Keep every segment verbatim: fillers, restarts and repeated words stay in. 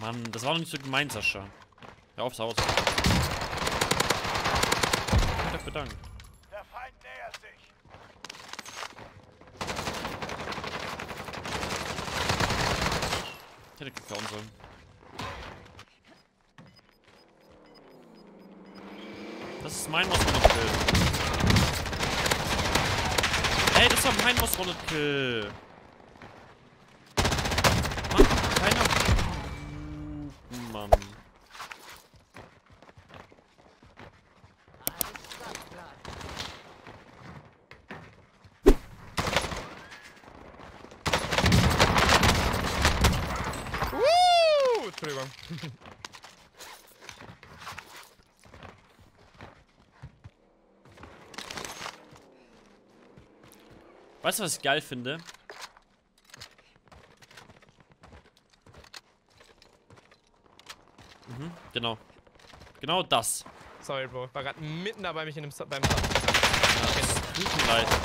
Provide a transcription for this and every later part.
Mann, das war doch nicht so gemein, Sascha. Hör aufs Haus. Ich hab bedankt. Der Feind nähert sich. Ich hätte geklauen sollen. Das ist mein Moss-Rocket-Kill. Ey, das war mein Moss-Rocket-Kill. Mann, keiner... Mann. Uh, Entschuldigung. Weißt du, was ich geil finde? Mhm, genau. Genau das. Sorry, Bro. War gerade mitten dabei, mich in dem Sa beim Ja, es tut mir leid.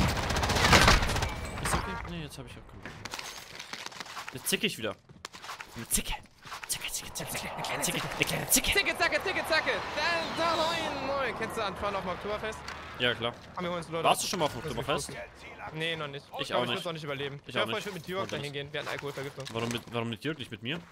Ist okay? Nee, jetzt habe ich auch keinen Bock. Jetzt zicke ich wieder. Eine Zicke. Zicke, Zicke, Zicke, Zicke. Eine kleine Zicke, eine kleine Zicke. Zicke, zacke, zicke, zacke. Da, da, moin, moin. Kennst du Antoine auf dem Oktoberfest? Ja, klar. Komm, wir holen uns Leute. Warst du schon mal auf dem Oktoberfest? Nee, noch nicht. Ich glaub, auch Ich nicht. würde auch nicht überleben. Ich hör auch vor, nicht. Ich würde mit Jörg Wollte da nicht. hingehen. Wir hatten Alkoholvergiftung. Warum mit, warum mit Jörg, nicht mit mir?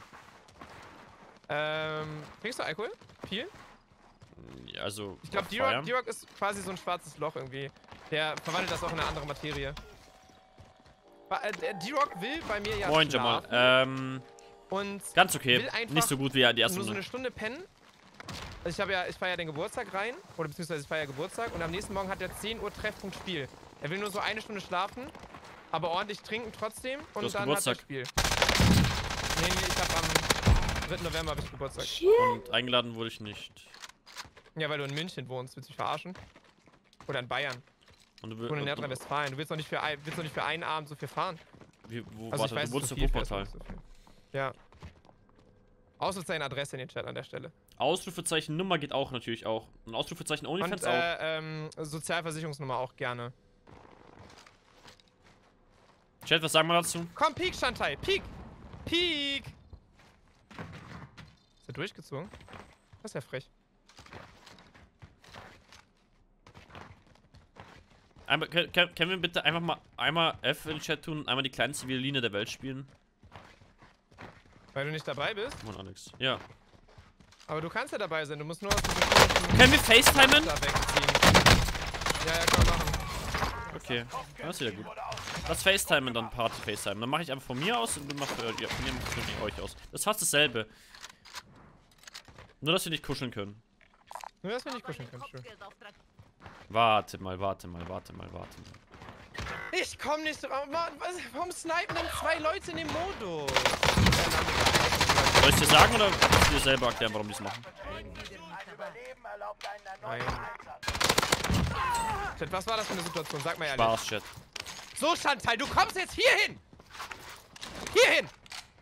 Ähm, trinkst du Alkohol? Viel? Ja, also. Ich glaube, feiern. D-Rock ist quasi so ein schwarzes Loch irgendwie. Der verwandelt das auch in eine andere Materie. Ba- äh, der D-Rock will bei mir ja Moin, Jamal. schlafen Ähm, und ganz okay. will einfach Nicht so gut wie ja die erste nur so eine Runde. Stunde pennen. Also ich habe ja, ich feiere ja den Geburtstag rein, oder beziehungsweise ich feiere Geburtstag und am nächsten Morgen hat er zehn Uhr Treffpunkt Spiel. Er will nur so eine Stunde schlafen, aber ordentlich trinken trotzdem und hast dann Geburtstag. hat er Spiel. Nee, nee, ich hab am dritten November habe ich Geburtstag. Und eingeladen wurde ich nicht. Ja, weil du in München wohnst, willst du mich verarschen? Oder in Bayern. Und du, Ich wohne in und, und, Nordrhein-Westfalen. Du willst doch nicht für ein, willst doch nicht für einen Abend so viel fahren. wie, wo Also ich warte, weiß, du wohnst so auf viel Wuppertal. fährst du nicht so viel. Ja. Ausrufezeichen Adresse in den Chat an der Stelle. Ausrufezeichen Nummer geht auch natürlich auch. Und Ausrufezeichen Und OnlyFans auch. äh, ähm, Sozialversicherungsnummer auch gerne. Chat, was sagen wir dazu? Komm, Peak, Shantai, Peak! Peak! Ist er durchgezogen? Das ist ja frech. Einmal, können, können wir bitte einfach mal einmal F in den Chat tun und einmal die kleinste Violine der Welt spielen? Weil du nicht dabei bist? Mann, Alex. Ja. Aber du kannst ja dabei sein, du musst nur... Können wir FaceTimen? Da wegziehen. Ja, ja, kann man machen. Okay, das ist wieder gut. Lass FaceTimen, dann Party FaceTime. Dann mache ich einfach von mir aus und du machst äh, ja, von mir von euch aus. Das ist fast dasselbe. Nur, dass wir nicht kuscheln können. Nur, dass wir nicht kuscheln können, schön. Warte mal, warte mal, warte mal, warte mal. Ich komm nicht drauf. Mann, was, warum snipen denn zwei Leute in dem Modus? Soll ich dir sagen oder willst du dir selber erklären, warum die es machen? Ein Überleben erlaubt einen Nein. erneuten Einsatz. Chat, was war das für eine Situation? Sag mal ehrlich. Spaß, Chat. So, Chantal, du kommst jetzt hier hin! Hier hin!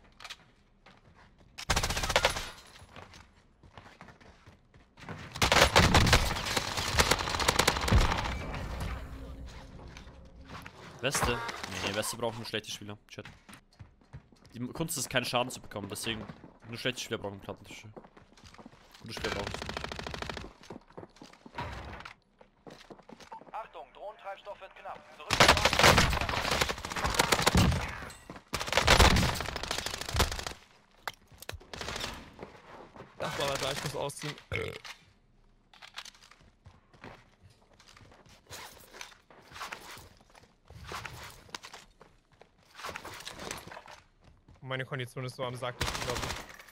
Weste? Nee, Weste brauchen nur schlechte Spieler. Chat. Die Kunst ist, keinen Schaden zu bekommen, deswegen nur schlechte Spieler brauchen Plattentische. Gute Spieler brauchen es nicht. Achtung, Drohnentreibstoff wird knapp. Zurück. Ach, warte, ich muss ausziehen. Meine Kondition ist so am Sack, glaube ich.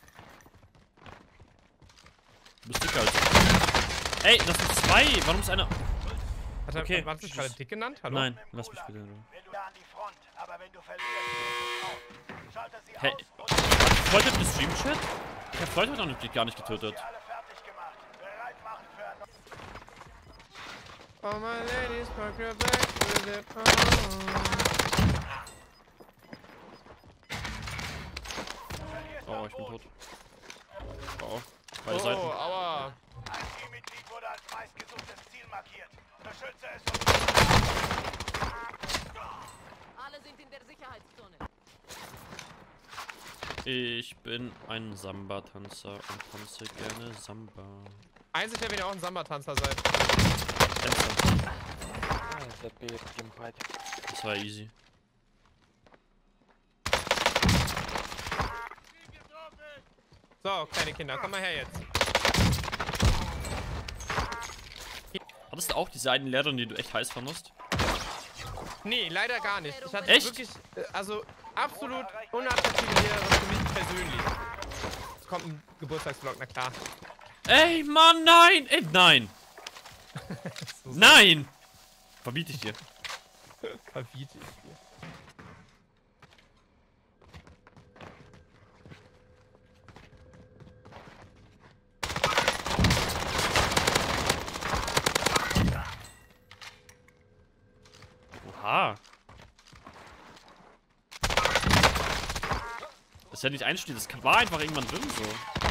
Du bist dicker als ich. Ey, das sind zwei! Warum ist einer... Hat er Okay. okay. dich gerade dick genannt? Hallo? Nein, lass mich bitte. Will du da an die Front, aber wenn du verlierst, musst du raus. Schalte sie Hey, aus und Freund hat gestreamt, Chat? Ich hab Freund heute noch nicht, gar nicht getötet. sie alle fertig gemacht. Bereit machen für ein Oh my ladies, park your bags with it on. Oh, ich bin tot. Oh, beide Oh, Seiten. aua. Ein Teammitglied wurde als meistgesuchtes Ziel markiert. Beschütze es und Alle sind in der Sicherheitszone. Ich bin ein Samba-Tanzer und tanze gerne Samba. Einzig, wenn ihr auch ein Samba-Tanzer seid. Tänzer. Ah, das B jetzt im Breit. Das war easy. So, kleine Kinder, komm mal her jetzt. Hattest du auch diese einen Lehrerin, die du echt heiß fandest? Nee, leider gar nicht. Ich hatte Echt? wirklich, äh, also absolut unattraktive Lehrerin für mich persönlich. Es kommt ein Geburtstagsvlog, na klar. Ey, Mann, nein! Ey, nein! Nein! Verbiete ich dir. Verbiete ich dir. Oha. Das ist ja nicht einstehen, das war einfach irgendwann drin so.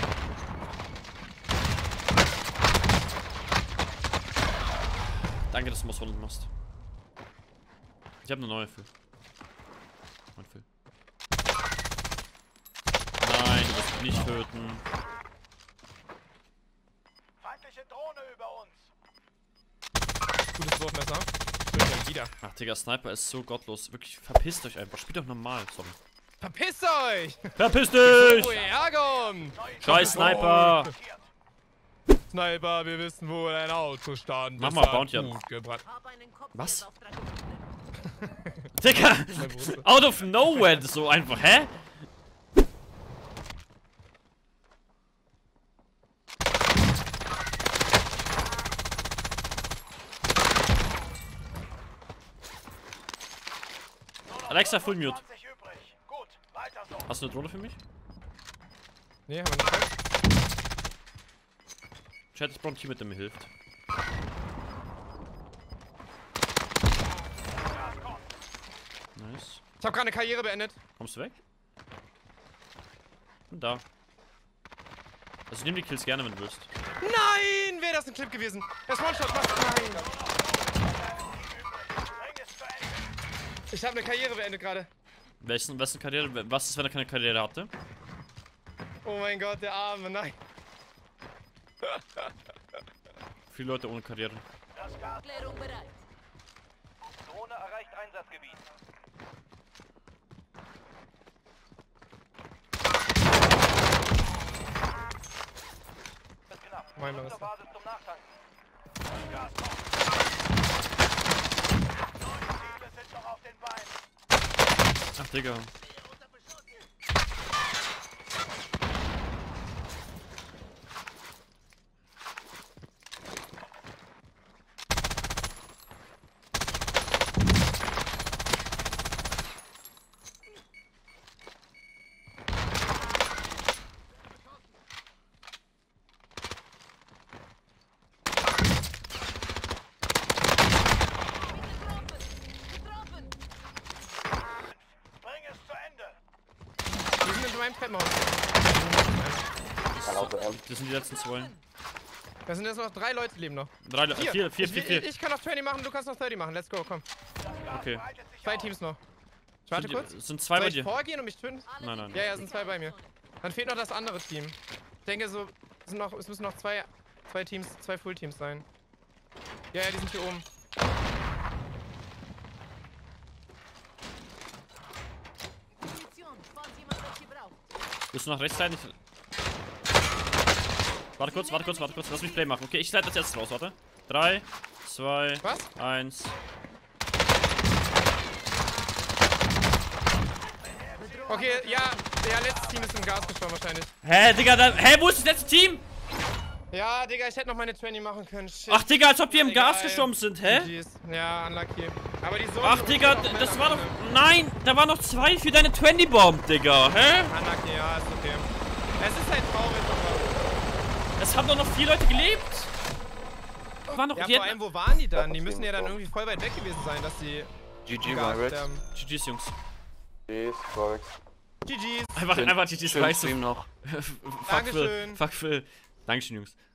Danke, dass du was von uns machst. Ich habe eine neue Phil. Mein Phil. Nein, du wirst mich nicht töten. Feindliche Drohne über uns. Gutes Wurfmesser. Schön, wieder. Ach, Digga, Sniper ist so gottlos. Wirklich, verpisst euch einfach. Spielt doch normal. Sorry. Verpisst euch! Verpiss dich! Wo ihr herkommt! Scheiß Sniper! Sniper, wir wissen, wo dein Auto stand. Mach Das mal hat Bounty an. gut gebrannt. Was? Digga! Out of nowhere, das ist so einfach, hä? Alexa, full mute. zwanzig übrig. Gut, weiter so. Hast du eine Drohne für mich? Nee, haben wir nicht fest. Chat, ich brauche ein Team, mit dem mir hilft. Nice. Ich habe gerade eine Karriere beendet. Kommst du weg? Und da. Also ich nehme die Kills gerne, wenn du willst. Nein! Wäre das ein Clip gewesen? Das One-Shot macht. Nein! Bring es zu Ende. Ich habe eine Karriere beendet gerade. Wessen, wessen Karriere? Was ist, wenn er keine Karriere hatte? Oh mein Gott, der Arme, nein. Viele Leute ohne Karriere. Das Gas. Klärung bereit. Drohne erreicht Einsatzgebiet. Ist knapp. Mein Zur Messer. Basis zum Nachtanken. Das Gas kommt. Neun Ziele sind noch auf den Beinen. Ach, Digga. Getroffen! Bring es zu Ende. Die sind in meinem Treppenhaus. Das sind die letzten zwei. Da sind jetzt noch drei Leute, leben noch. Drei, Le- Vier. vier, vier, ich, vier, ich, vier. ich kann noch zwanzig machen, du kannst noch dreißig machen. Let's go, komm. Das Gas Okay. breitet sich Zwei aus. Teams noch. Ich warte Sind, kurz. die, sind zwei Soll bei ich dir. vorgehen und mich töten? Nein, nein. Ja, ja, sind zwei bei mir. Dann fehlt noch das andere Team. Ich denke, so sind noch, es müssen noch zwei, zwei Teams, zwei Full-Teams sein. Ja, ja, die sind hier oben. Position, falls jemand welche braucht. Willst du nach rechts leiten? Ich... Warte kurz, warte kurz, warte kurz. Lass mich Play machen. Okay, ich leite das jetzt raus, warte. Drei, zwei, Was? eins. Okay, ja, ja, letztes Team ist im Gas gestorben wahrscheinlich. Hä, Digga, da, hä, wo ist das letzte Team? Ja, Digga, ich hätte noch meine zwanzig machen können. Shit. Ach, Digga, als ob die im Egal. Gas gestorben sind, hä? G Gs. Ja, unlucky. Aber die so. Ach, Digga, das war doch... Nein, da waren noch zwei für deine zwanzig Bomb, Digga, hä? Unlucky, ja, ist okay. Es ist halt traurig, aber. Es haben doch noch vier Leute gelebt. War noch... Ja, die vor hätten- allem, wo waren die dann? Die müssen ja dann irgendwie voll weit weg gewesen sein, dass die G G, im Gas Margaret. sterben. G Gs, Jungs. Tschüss, Forex. G Gs. Einfach, einfach G Gs, Schönen weißt du. Stream noch. Fuck Phil. Dankeschön. Fuck Phil. Dankeschön, Jungs.